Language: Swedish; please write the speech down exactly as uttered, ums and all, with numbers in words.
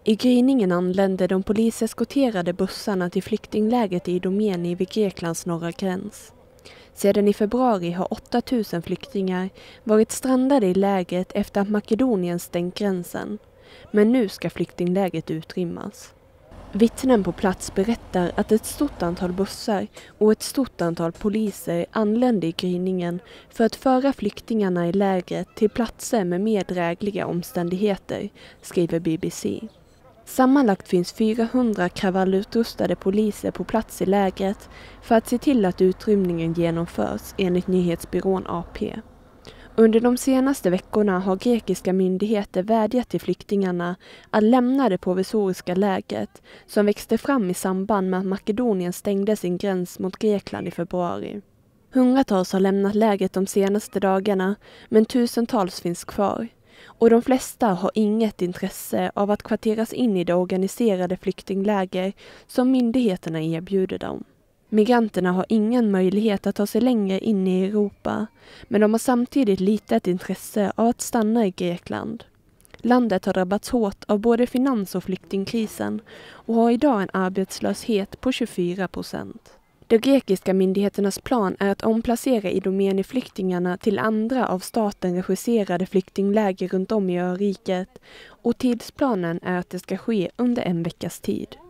I gryningen anlände de poliseskorterade bussarna till flyktingläget i Idomeni vid Greklands norra gräns. Sedan i februari har åtta tusen flyktingar varit strandade i lägret efter att Makedonien stängt gränsen. Men nu ska flyktingläget utrymmas. Vittnen på plats berättar att ett stort antal bussar och ett stort antal poliser anlände i gryningen för att föra flyktingarna i lägret till platser med mer drägliga omständigheter, skriver B B C. Sammanlagt finns fyrahundra kravallutrustade poliser på plats i lägret för att se till att utrymningen genomförs, enligt nyhetsbyrån A P. Under de senaste veckorna har grekiska myndigheter vädjat till flyktingarna att lämna det provisoriska lägret som växte fram i samband med att Makedonien stängde sin gräns mot Grekland i februari. Hundratals har lämnat lägret de senaste dagarna, men tusentals finns kvar. Och de flesta har inget intresse av att kvarteras in i det organiserade flyktingläger som myndigheterna erbjuder dem. Migranterna har ingen möjlighet att ta sig längre in i Europa, men de har samtidigt litet intresse av att stanna i Grekland. Landet har drabbats hårt av både finans- och flyktingkrisen och har idag en arbetslöshet på tjugofyra procent. De grekiska myndigheternas plan är att omplacera Idomeni-flyktingarna till andra av staten regisserade flyktingläger runt om i öriket, och tidsplanen är att det ska ske under en veckas tid.